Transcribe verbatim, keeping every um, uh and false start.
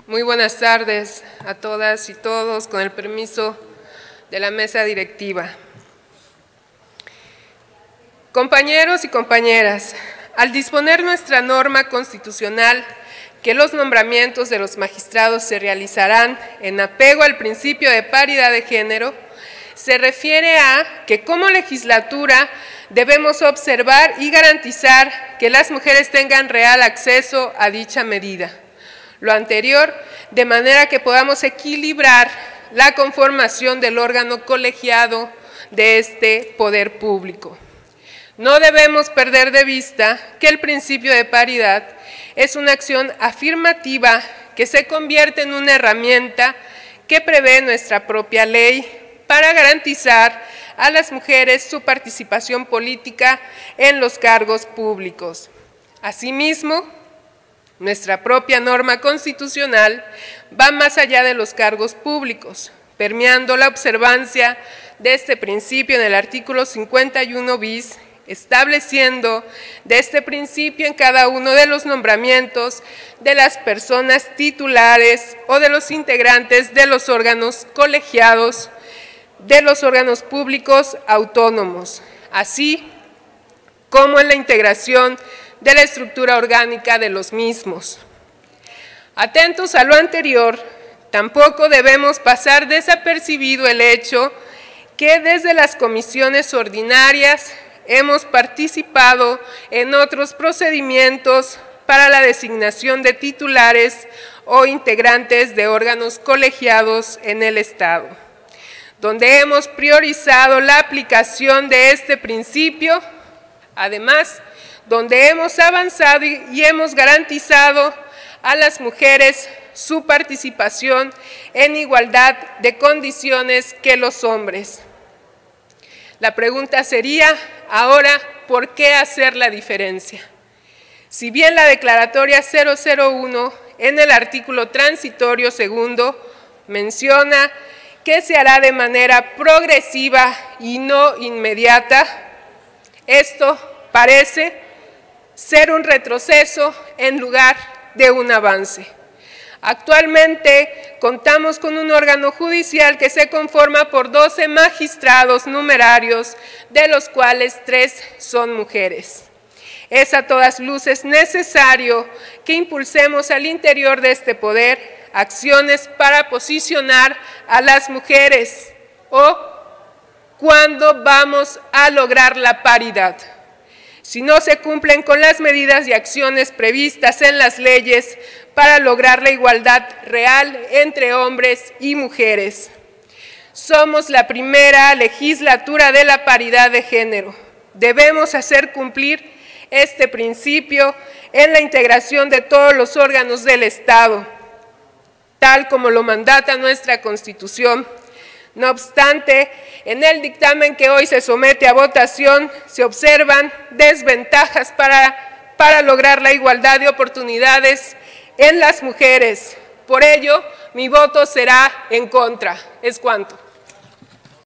Muy buenas tardes a todas y todos, con el permiso de la mesa directiva. Compañeros y compañeras, al disponer nuestra norma constitucional que los nombramientos de los magistrados se realizarán en apego al principio de paridad de género, se refiere a que como legislatura debemos observar y garantizar que las mujeres tengan real acceso a dicha medida. Lo anterior, de manera que podamos equilibrar la conformación del órgano colegiado de este poder público. No debemos perder de vista que el principio de paridad es una acción afirmativa que se convierte en una herramienta que prevé nuestra propia ley para garantizar a las mujeres su participación política en los cargos públicos. Asimismo, nuestra propia norma constitucional va más allá de los cargos públicos, permeando la observancia de este principio en el artículo cincuenta y uno bis, estableciendo de este principio en cada uno de los nombramientos de las personas titulares o de los integrantes de los órganos colegiados de los órganos públicos autónomos, así como en la integración de la estructura orgánica de los mismos. Atentos a lo anterior, tampoco debemos pasar desapercibido el hecho que desde las comisiones ordinarias hemos participado en otros procedimientos para la designación de titulares o integrantes de órganos colegiados en el Estado, donde hemos priorizado la aplicación de este principio, además, donde hemos avanzado y hemos garantizado a las mujeres su participación en igualdad de condiciones que los hombres. La pregunta sería, ahora, ¿por qué hacer la diferencia? Si bien la declaratoria cero cero uno en el artículo transitorio segundo menciona que se hará de manera progresiva y no inmediata, esto parece ser un retroceso en lugar de un avance. Actualmente contamos con un órgano judicial que se conforma por doce magistrados numerarios, de los cuales tres son mujeres. Es a todas luces necesario que impulsemos al interior de este poder acciones para posicionar a las mujeres o cuándo vamos a lograr la paridad. Si no se cumplen con las medidas y acciones previstas en las leyes para lograr la igualdad real entre hombres y mujeres. Somos la primera legislatura de la paridad de género. Debemos hacer cumplir este principio en la integración de todos los órganos del Estado, tal como lo mandata nuestra Constitución. No obstante, en el dictamen que hoy se somete a votación se observan desventajas para, para lograr la igualdad de oportunidades en las mujeres. Por ello, mi voto será en contra. Es cuanto.